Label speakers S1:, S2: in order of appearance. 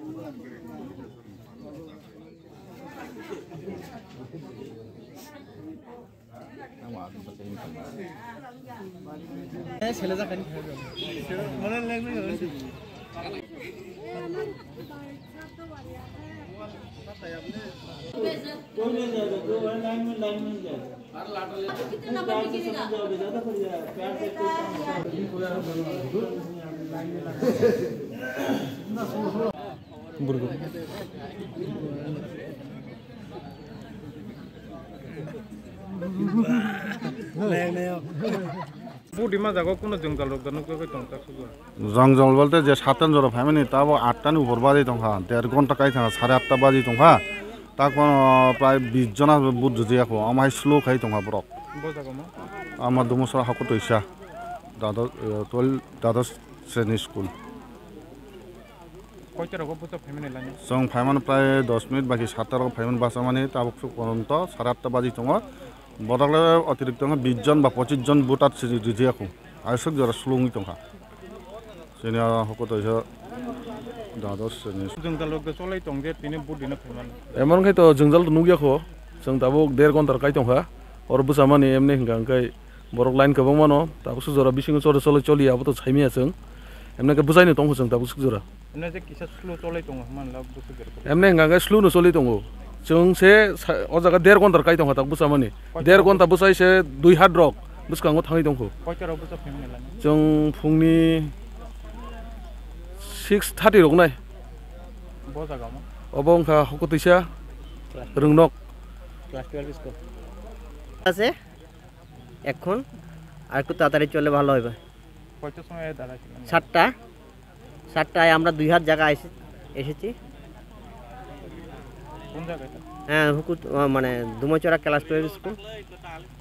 S1: ছেলে যা খানি মনে লাগবে
S2: जंगल बोलते जे 7 जरा फैमिली तब 8 नि ऊपर बाजी दंखा 1.5 घंटा काई थांगा 8:30 बाजी दंखा ताको प्राय 20 जना बुद्ध जियाखौ आमाय स्लो खाई दंखा ब्रक आमा दुमसरा हाको तैसा दादा श्रेणी स्कुल जों फाइमान प्राय 10 मिनिट बाकी 7 फाइमान बासा माने ताबक पर्यन्त 8:30 बाजी दङ बदले अतिरिक्त 20 जन बा 25 जन बुटात जियाखौ आइसक जरा स्लोङि दंखा सेनिया हाको तैसा दादा श्रेणी
S3: जोंजाल चलाय दं जे तिने बुदिनो फाइमान
S4: एमन खाय तो जोंजाल नुगियाखौ जों दाबो 1.5 घंटा काई दंखा और बुसा माने एमने हिंगांखाय बरक लाइन गोबां मानो दाबो सुजरा बिसिङ चले चलि आबो तो छाइमिया जों एमने के बुजायनो दंखौ जों दाबो सुजरा
S3: एमने जे किसा स्लो चलाय दं मानला बुसुगर
S4: एमने हिंगांखाय स्लो न चलि दंगो जों से ओ जागा 1.5 घंटा काई दंखा दाबो बुसा माने 1.5 घंटा बुसाइसे 2 हात रक बुसकांगो थाङै दंखौ
S3: कयटाराव बुसा फाइमान लानो
S4: जों फुंनि 6:30 रक नाय
S3: ब जागामा
S4: अबंखा हाको तैसा रोंनक
S1: ক্লাস 12 স্কো
S5: আছে এখন আর একটু তাড়াতাড়ি চলে ভালো হবে
S3: কয়টা সময় দাঁড়াছিলেন
S5: 7টায় আমরা 2 হাত জায়গা এসেছি
S3: কোন জায়গাটা
S5: হ্যাঁ হুকুত মানে দুমচরা ক্লাস 12 স্কুল